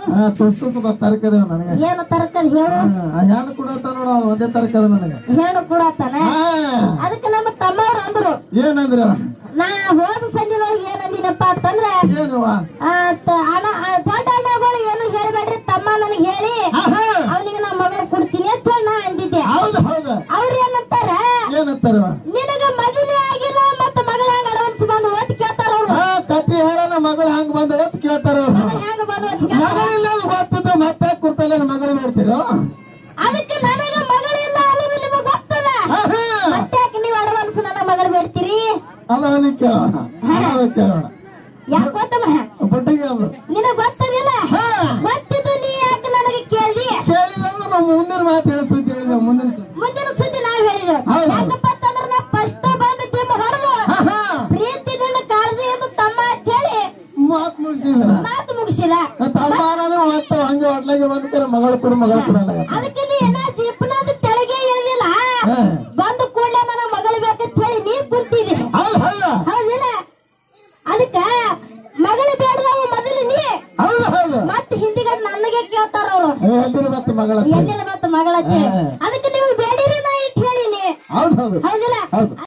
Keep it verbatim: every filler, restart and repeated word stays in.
ತುಷ್ಟು ತರಕದ ನನಗೆ ಏನು ತರಕದ ಹೇಳು ಹೆಣ್ಣು ಕೊಡತ್ತ ನೋಡ ಒಂದೇ ತರಕದ ನನಗೆ ಹೆಣ್ಣು ಕೊಡತ್ತಾನ ಅದಕ್ಕೆ ನಮ್ಮ ತಮ್ಮವ್ರು ಅಂದ್ರು ಏನಂದ್ರ ನಾ ಹೋದ ಸಂಜೆನೊಳಗೆ ಏನಂದಿನಪ್ಪ ಅಂತಂದ್ರ ಏನು ಅಣ್ಣ ದೊಡ್ಡ ಅಣ್ಣಗಳು ಏನು ಹೇಳ್ಬೇಡ್ರಿ ತಮ್ಮ ನನಗೆ ಹೇಳಿ ಅವನಿಗೆ ನಾ ಮಗಳು ಕೊಡ್ತೀನಿ ಅಂತ ಹೇಳಿ ನಾ ಅಂದಿದ್ದೆ. ಹೌದು ಹೌದು ಅವ್ರು ಏನಂತಾರ ಏನಂತಾರ ನಿನಗ ಮದುವೆ ಆಗಿಲ್ಲ ಮತ್ತ ಮಗಳ ಹಂಗ ಅಡವನ್ಸ್ ಬಂದು ಒಟ್ಟು ಕೇಳ್ತಾರ ಅವ್ರು. ಕತ್ತಿ ಹೇಳೋಣ ಮಗಳು ಹಂಗ ಬಂದ ಒತ್ತು ಕೇಳ್ತಾರ ಹೆಂಗ ಬಂದು ಮಗಳಿಲ್ಲ ಗೊತ್ತದ ಮತ್ತೆ ಕುರ್ತಲ್ಲ ಮಗಳು ನೋಡ್ತೀರ ಅದಕ್ಕೆ ನನಗ ಮಗಳಿಲ್ಲ ಅನ್ನೋದು ನಿಮಗೆ ಗೊತ್ತದ ಮತ್ತೆ ಯಾಕೆ ನೀವು ಅಡವನ್ಸ್ ನನ್ನ ಮಗಳು ಬೇಡ್ತೀರಿ ಅಲ್ಲ ಕೇಳೋಣ ಕೇಳೋಣ ಯಾಕೆ ಗೊತ್ತಮ್ಮ ಬಡ್ಡಿಗೆ ನಿನಗ್ ಗೊತ್ತದಿಲ್ಲ ಗೊತ್ತಿದ್ದು ನೀ ಯಾಕೆ ನನಗೆ ಕೇಳಿ ಕೇಳಿದ್ರೆ ನಾವು ಮುಂದಿನ ಮಾತು ಹೇಳಿ ಸುದ್ದಿ ಹೇಳಿದ ಮುಂದಿನ ಸುದ್ದಿ ಮುಂದಿನ ಸುದ್ದಿ ನಾವ್ ಹೇಳಿದ್ವಿ ಯಾಕಪ್ಪ ಅಂತಂದ್ರೆ ನಾ ಫಸ್ಟ್ ಬಂದ ತಿಮ್ಮ ಹೊಡೆದು ಪ್ರೀತಿದಿಂದ ಕಾಳಜಿಯಿಂದ ತಮ್ಮ ಅಂತ ಹೇಳಿ ಮಾತು ಮುಗಿಸಿದ್ರ ಮಾತು ಮುಗಿಸಿಲ್ಲ ತಮ್ಮ ಹೊತ್ತು ಹಂಗೆ ಹೊಟ್ಲಾಗೆ ಬಂದ್ರೆ ಮಗಳು ಕೊಡು ಮಗಳು ಕೊಡಲ್ಲ ಅದಕ್ಕೆ ನೀ ಏನ ಜೀಪನಾದ ತೆಳಗೆ ಇಳಿದಿಲ್ಲ ಬಂದು ಕೂಡಲೇ ನನ್ನ ಮಗಳು ಬೇಕಂತ ಹೇಳಿ ನೀ ಕುಂತಿದಿ ಹೌದಿಲ್ಲ ಅದಕ್ಕ ಮಗಳು ಬೇಡದವ ಮೊದಲು ನೀ ಮತ್ತೆ ಹಿಂದಿಗಡೆ ನನಗೆ ಕೇಳ್ತಾರ ಅವರು ಎಲ್ಲಿಲ್ಲ ಮತ್ತೆ ಮಗಳ ಅದಕ್ಕೆ ನೀವು ಬೇಡಿರಿ ನಾ ಇಟ್ಟು ಹೇಳಿನಿ ಹೌದಿಲ್ಲ.